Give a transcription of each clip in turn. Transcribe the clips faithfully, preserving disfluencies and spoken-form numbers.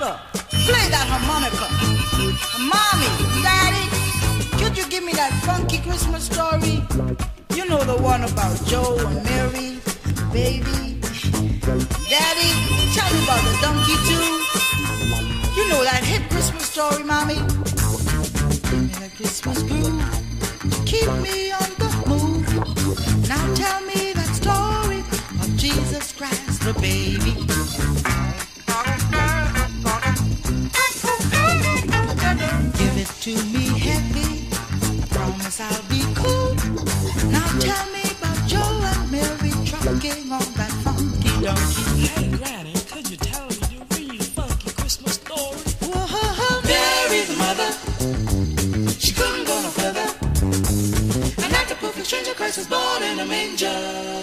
Master, play that harmonica. Mommy, Daddy, could you give me that funky Christmas story? You know the one about Joe and Mary, baby. Daddy, tell me about the donkey too. You know that hit Christmas story, Mommy. Give me that Christmas groove to keep me on the move. Now tell me that story of Jesus Christ, the baby. Give it to me heavy, I promise I'll be cool. Now tell me about Joe and Mary trucking on that funky donkey. Hey Granny, could you tell me the real funky Christmas story? Whoa, Mary the mother, she couldn't go no further. And like the perfect stranger, Christ was born in a manger.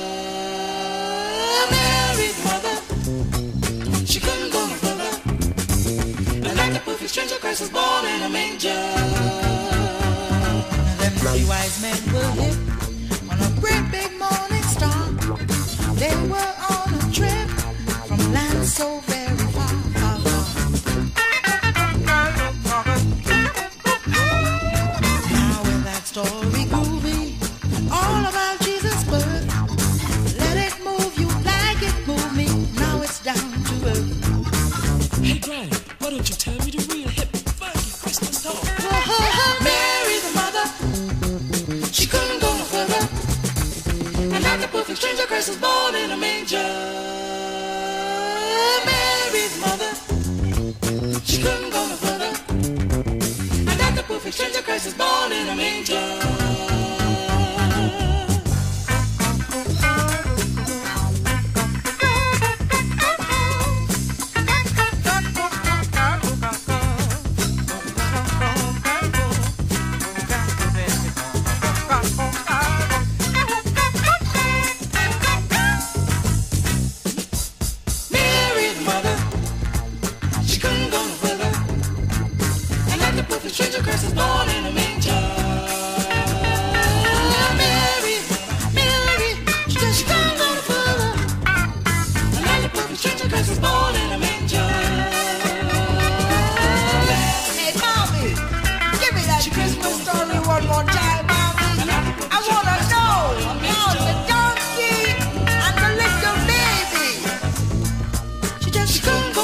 Mary the mother, she couldn't go no further. And like the perfect stranger, Christ was born in a manger. Them three wise men were hit on a great big morning star. They were on a trip from land so very far, far, far. Now with that story groovy, all about Jesus' birth, let it move you like it moved me. Now it's down to earth. Hey Granny, why don't you tell me the real hip funky Christmas story? Mary the mother, she couldn't go no further. And like a perfect stranger, Christ was born in a manger. Mary's mother, she couldn't go no further. And like a perfect stranger, Christ was born in a manger. Stranger Christ was born in a manger. Mary, Mary, she just she can't go no further. And like the perfect stranger Christ was born in a manger. Hey, Mommy, give me that Christmas story one more time, Mommy. I wanna know about the donkey and the little baby. She just she couldn't go